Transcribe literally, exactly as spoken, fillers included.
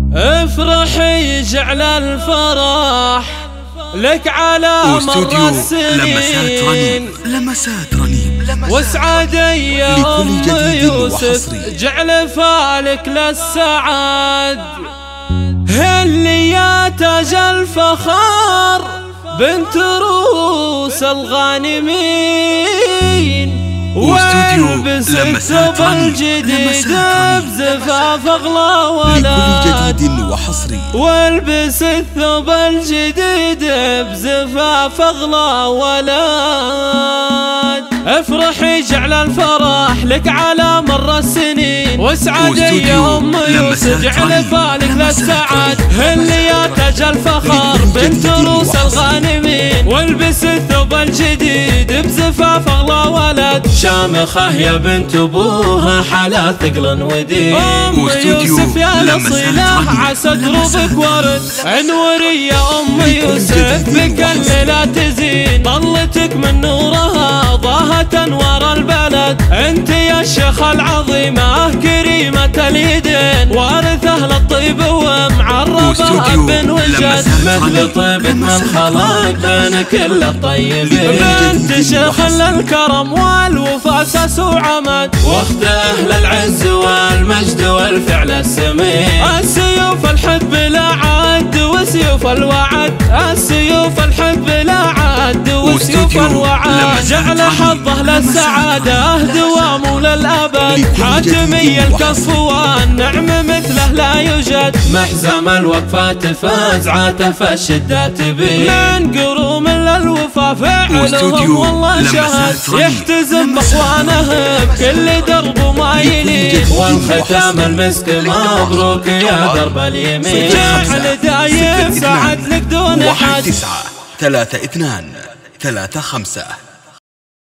افرحي جعل الفرح لك على مر السنين، لمسات رنيم واسعد يا أم يوسف جعل فالك للسعاد. هلي يا تاج الفخار بنت روس الغانمين، والبس الثوب الجديد بزفاف اغلى ولاد، والبس الثوب الجديد بزفاف اغلى ولاد. افرحي جعل الفرح لك على مر السنين، واسعد يا ام يوسف جعل فالك للسعاد. هلي يا تاج الفخار بنت روس الغانمين، والبس الثوب الجديد بزفاف اغلى ولد. شامخة يا بنت ابوها حلا ثقل ودين، ام يوسف يا الاصيله عسى دروبك ورد. انوري يا ام يوسف بك الليله تزين، طلتك من نورها ضاهت انوار البلد. انت يا الشيخة العظيمة كريمة اليدين، وارثة للطيب ومعربة اب وجد. مثل طيبة من خلق بين كل الطيبين، بنت شيخ للكرم والوفا اساس وعمد، واخت اهل العز والمجد والفعل السمين. السيوف الحب لا عد وسيوف الوعد، السيوف الحب لا عد وسيوف الوعد. جعل حظه للسعادة دوام للأبد، حاتمي الكف والنعم مثله لا يوجد. محزم الوقفات فاز عاطف الشدات بي، من قروم للوفا فعلهم والله شهد. يحتزم باخوانه بكل درب وما يلين، والختام المسك مبروك يا درب اليمين. جعل دايم سعد لك دون حد. واحد تسعة ثلاثة اثنان ثلاثة خمسة